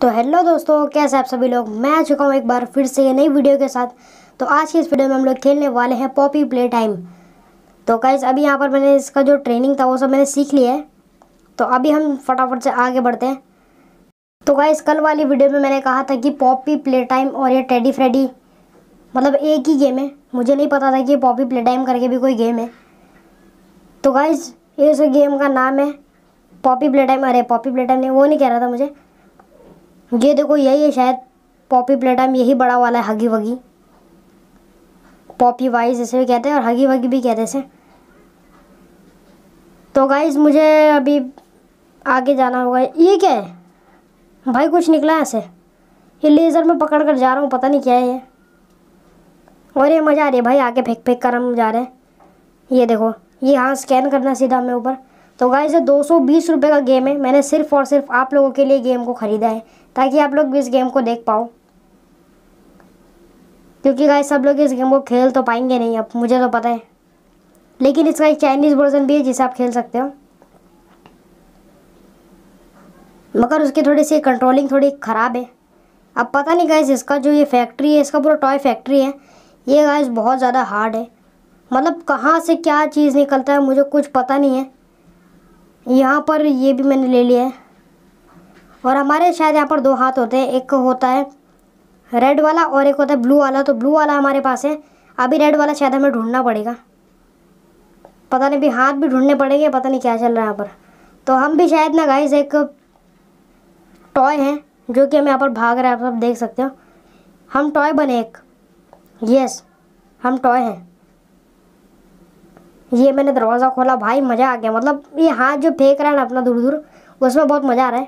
तो हेलो दोस्तों, कैसे आप सभी लोग। मैं आ चुका हूँ एक बार फिर से ये नई वीडियो के साथ। तो आज की इस वीडियो में हम लोग खेलने वाले हैं पॉपी प्ले टाइम। तो गाइस अभी यहाँ पर मैंने इसका जो ट्रेनिंग था वो सब मैंने सीख लिया है। तो अभी हम फटाफट से आगे बढ़ते हैं। तो गाइस कल वाली वीडियो में मैंने कहा था कि पॉपी प्ले टाइम और ये टेडी फ्रेडी मतलब एक ही गेम है। मुझे नहीं पता था कि पॉपी प्ले टाइम करके भी कोई गेम है। तो गाइस इस गेम का नाम है पॉपी प्ले टाइम। अरे पॉपी प्ले टाइम नहीं, वो नहीं कह रहा था मुझे। ये देखो यही है शायद पॉपी प्ले टाइम, यही बड़ा वाला है। हगी वगी पॉपी वाइज इसे भी कहते हैं और हगी वगी भी कहते हैं इसे। तो गाइस मुझे अभी आगे जाना होगा। ये क्या है भाई, कुछ निकला है ऐसे। ये लेज़र में पकड़ कर जा रहा हूँ, पता नहीं क्या है ये। और ये मज़ा आ रही है भाई, आगे फेंक फेंक कर हम जा रहे हैं। ये देखो, ये हाँ स्कैन करना सीधा हमें ऊपर। तो गाइस ये 220 रुपये का गेम है। मैंने सिर्फ और सिर्फ आप लोगों के लिए गेम को ख़रीदा है ताकि आप लोग भी इस गेम को देख पाओ, क्योंकि गाइस सब लोग इस गेम को खेल तो पाएंगे नहीं, अब मुझे तो पता है। लेकिन इसका एक चाइनीज़ वर्जन भी है जिसे आप खेल सकते हो, मगर उसकी थोड़ी सी कंट्रोलिंग थोड़ी ख़राब है। अब पता नहीं गाइस, इसका जो ये फैक्ट्री है, इसका पूरा टॉय फैक्ट्री है, ये गाइस बहुत ज़्यादा हार्ड है। मतलब कहाँ से क्या चीज़ निकलता है मुझे कुछ पता नहीं है। यहाँ पर ये भी मैंने ले लिया है। और हमारे शायद यहाँ पर दो हाथ होते हैं, एक होता है रेड वाला और एक होता है ब्लू वाला। तो ब्लू वाला हमारे पास है, अभी रेड वाला शायद हमें ढूंढना पड़ेगा। पता नहीं, भी हाथ भी ढूंढने पड़ेंगे, पता नहीं क्या चल रहा है यहाँ पर। तो हम भी शायद ना गाइस एक टॉय हैं जो कि हमें यहाँ पर भाग रहा है, आप सब देख सकते हो। हम टॉय बने एक, यस हम टॉय हैं। ये मैंने दरवाज़ा खोला भाई, मज़ा आ गया। मतलब ये हाथ जो फेंक रहा है ना अपना दूर दूर, उसमें बहुत मज़ा आ रहा है।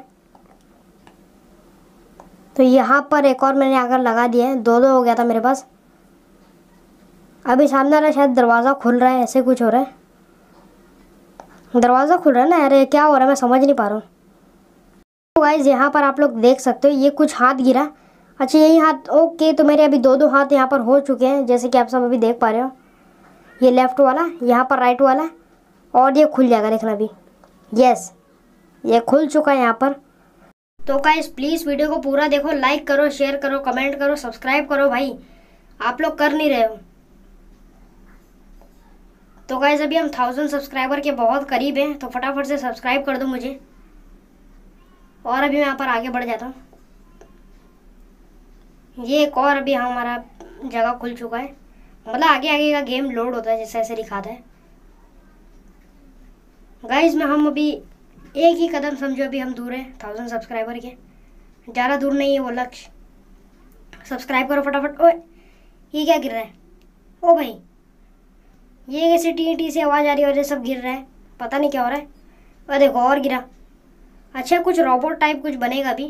तो यहाँ पर एक और मैंने आकर लगा दिया है, दो हो गया था मेरे पास। अभी सामने वाला शायद दरवाज़ा खुल रहा है, ऐसे कुछ हो रहा है। दरवाज़ा खुल रहा है ना, अरे क्या हो रहा है मैं समझ नहीं पा रहा हूँ। तो गाइस यहाँ पर आप लोग देख सकते हो ये कुछ हाथ गिरा। अच्छा यही हाथ, ओके। तो मेरे अभी दो हाथ यहाँ पर हो चुके हैं, जैसे कि आप सब अभी देख पा रहे हो। ये लेफ़्ट वाला, यहाँ पर राइट वाला, और ये खुल जाएगा देखना अभी। यस ये खुल चुका है यहाँ पर। तो गाइस प्लीज़ वीडियो को पूरा देखो, लाइक करो, शेयर करो, कमेंट करो, सब्सक्राइब करो भाई। आप लोग कर नहीं रहे हो। तो गाइस अभी हम 1000 सब्सक्राइबर के बहुत करीब हैं, तो फटाफट से सब्सक्राइब कर दो मुझे। और अभी मैं यहाँ पर आगे बढ़ जाता हूँ। ये एक और अभी हमारा जगह खुल चुका है। मतलब आगे आगे का गेम लोड होता है जैसे ऐसे दिखाता है। गाइस में हम अभी एक ही कदम समझो, अभी हम दूर हैं 1000 सब्सक्राइबर के। ज़्यादा दूर नहीं है वो लक्ष्य। सब्सक्राइब करो फटाफट। ओए ये क्या गिर रहा है? ओ भाई ये कैसे टी से आवाज़ आ रही है और ये सब गिर रहा है, पता नहीं क्या हो रहा है। और देखो और गिरा। अच्छा कुछ रोबोट टाइप कुछ बनेगा अभी।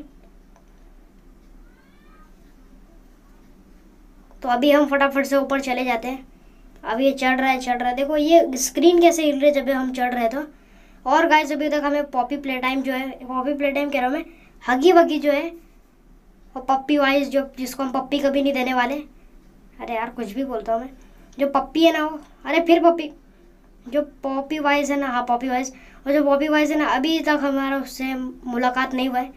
तो अभी हम फटाफट से ऊपर चले जाते हैं। अभी ये चढ़ रहा है। देखो ये स्क्रीन कैसे हिल रही है जब हम चढ़ रहे तो। और गाइस अभी तक हमें पॉपी प्ले टाइम जो है, पॉपी प्ले टाइम कह रहा हूँ मैं, हगी वगी जो है, और पप्पी वाइज जो, जिसको हम पप्पी कभी नहीं देने वाले। अरे यार कुछ भी बोलता हूँ मैं। जो पप्पी है ना वो, अरे फिर पप्पी, जो पॉपी वाइज है ना, हाँ पॉपी वाइज। और जो पॉपी वाइज है ना, अभी तक हमारा उससे मुलाकात नहीं हुआ है।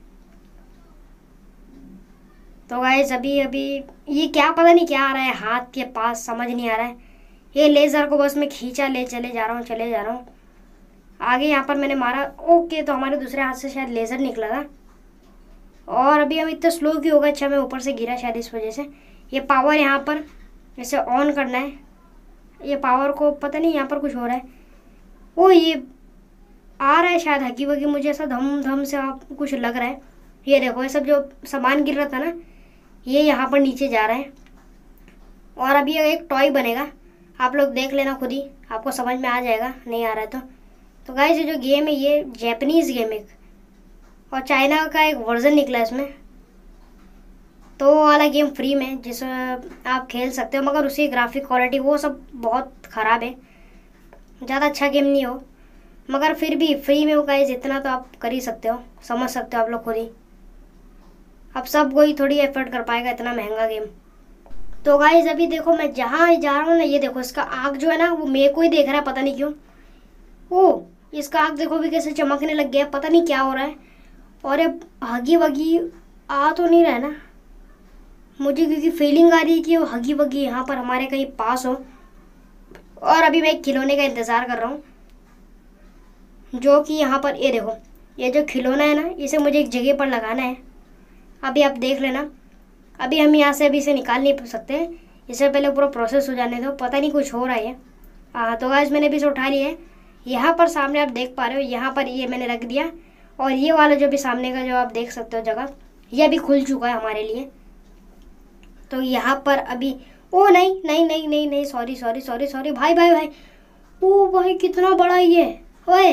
तो गाइस अभी ये क्या, पता नहीं क्या आ रहा है हाथ के पास, समझ नहीं आ रहा है। ये लेज़र को बस मैं खींचा ले चले जा रहा हूँ आगे। यहाँ पर मैंने मारा, ओके। तो हमारे दूसरे हाथ से शायद लेज़र निकला था। और अभी हम इतना स्लो क्यों होगा? अच्छा मैं ऊपर से गिरा शायद इस वजह से। ये पावर यहाँ पर इसे ऑन करना है। ये पावर को पता नहीं, यहाँ पर कुछ हो रहा है। ओ ये आ रहा है शायद हकी वकी, मुझे ऐसा धम धम से आप कुछ लग रहा है। ये देखो ये सब जो सामान गिर रहा था ना, ये यहाँ पर नीचे जा रहा है। और अभी एक टॉय बनेगा, आप लोग देख लेना खुद ही, आपको समझ में आ जाएगा, नहीं आ रहा है तो गाइस ये जो गेम है ये जैपनीज़ गेम है और चाइना का एक वर्ज़न निकला है इसमें। तो वो वाला गेम फ्री में जिसमें आप खेल सकते हो, मगर उसकी ग्राफिक क्वालिटी वो सब बहुत ख़राब है, ज़्यादा अच्छा गेम नहीं हो। मगर फिर भी फ्री में हो गाइस, इतना तो आप कर ही सकते हो, समझ सकते हो आप लोग खुद ही। अब सब कोई थोड़ी एफर्ट कर पाएगा इतना महंगा गेम। तो गाइस अभी देखो मैं जहाँ जा रहा हूँ ना, ये देखो इसका आग जो है ना वो मेरे को ही देख रहा है, पता नहीं क्यों। ओ इसका आग देखो भी कैसे चमकने लग गया है, पता नहीं क्या हो रहा है। और ये हगी वगी आ तो नहीं रहा है ना मुझे, क्योंकि फीलिंग आ रही है कि वो हगी वगी यहाँ पर हमारे कहीं पास हो। और अभी मैं एक खिलौने का इंतज़ार कर रहा हूँ, जो कि यहाँ पर ये देखो, ये जो खिलौना है ना इसे मुझे एक जगह पर लगाना है। अभी आप देख लेना, अभी हम यहाँ से अभी इसे निकाल नहीं सकते, इससे पहले पूरा प्रोसेस हो जाने दो। पता नहीं कुछ हो रहा है। हाँ तो गाइस मैंने भी इसे उठा लिया है। यहाँ पर सामने आप देख पा रहे हो, यहाँ पर ये मैंने रख दिया। और ये वाला जो भी सामने का जो आप देख सकते हो जगह, ये अभी खुल चुका है हमारे लिए। तो यहाँ पर अभी ओ नहीं नहीं नहीं नहीं नहीं, सॉरी सॉरी सॉरी सॉरी भाई भाई भाई। ओ भाई कितना बड़ा है ये। ओए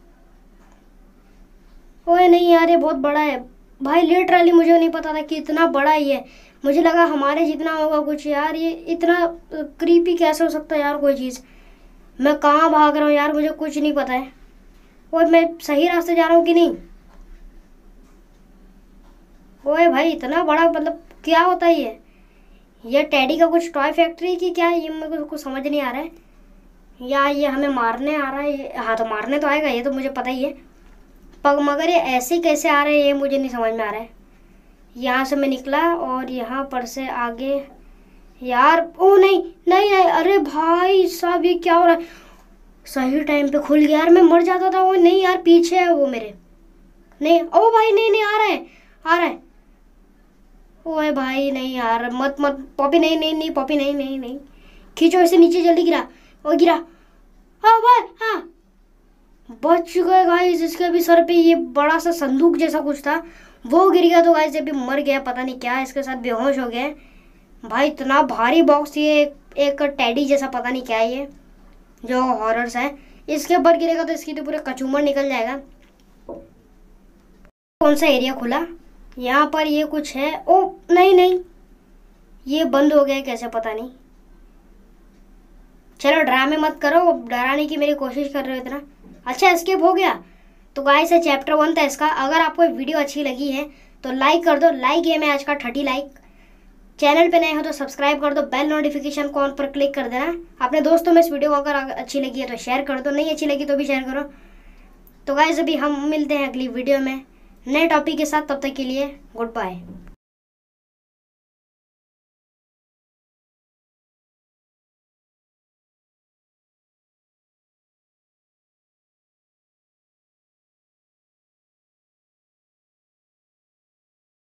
ओए नहीं यार ये बहुत बड़ा है भाई, लिटरली मुझे नहीं पता था कि इतना बड़ा है ये। मुझे लगा हमारे जितना होगा कुछ। यार ये इतना क्रीपी कैसे हो सकता है यार कोई चीज़। मैं कहाँ भाग रहा हूँ यार, मुझे कुछ नहीं पता है। ओए मैं सही रास्ते जा रहा हूँ कि नहीं। ओए भाई इतना बड़ा, मतलब क्या होता है ये टेडी का कुछ टॉय फैक्ट्री की क्या है, ये मेरे को कुछ समझ नहीं आ रहा है। या ये हमें मारने आ रहा है। हाँ तो मारने तो आएगा, ये तो मुझे पता ही है, पर मगर ये ऐसे कैसे आ रहे हैं ये मुझे नहीं समझ में आ रहा है। यहाँ से मैं निकला और यहाँ पर से आगे। यार ओ नहीं नहीं नहीं, अरे भाई साहब ये क्या हो रहा है। सही टाइम पे खुल गया यार, मैं मर जाता था। वो नहीं यार पीछे है वो मेरे। नहीं ओ भाई नहीं नहीं, आ रहा है आ रहा है। ओए भाई नहीं यार, मत मत पॉपी, नहीं नहीं नहीं पॉपी, नहीं नहीं नहीं, खींचो इसे नीचे जल्दी। गिरा ओ गिरा। हाँ भाई हाँ, बच चुका है गाइस। इसके भी सर पे ये बड़ा सा संदूक जैसा कुछ था, वो गिर गया। तो गाइस अभी मर गया, पता नहीं क्या इसके साथ, बेहोश हो गया भाई। इतना भारी बॉक्स, ये एक टेडी जैसा पता नहीं क्या है ये, जो हॉरर्स है। इसके ऊपर गिरेगा तो इसकी तो पूरे कचूमर निकल जाएगा। कौन सा एरिया खुला यहाँ पर, ये कुछ है। ओ नहीं नहीं, ये बंद हो गया कैसे पता नहीं। चलो ड्रामे मत करो, डराने की मेरी कोशिश कर रहे हो इतना। अच्छा एस्केप हो गया। तो गाइस ये चैप्टर 1 था इसका। अगर आपको वीडियो अच्छी लगी है तो लाइक कर दो। लाइक है मैं आज का 30 लाइक। चैनल पे नए हो तो सब्सक्राइब कर दो, बेल नोटिफिकेशन को ऑन पर क्लिक कर देना। अपने दोस्तों में इस वीडियो को अगर अच्छी लगी है तो शेयर कर दो, नहीं अच्छी लगी तो भी शेयर करो। तो गाइस अभी हम मिलते हैं अगली वीडियो में नए टॉपिक के साथ, तब तक के लिए गुड बाय।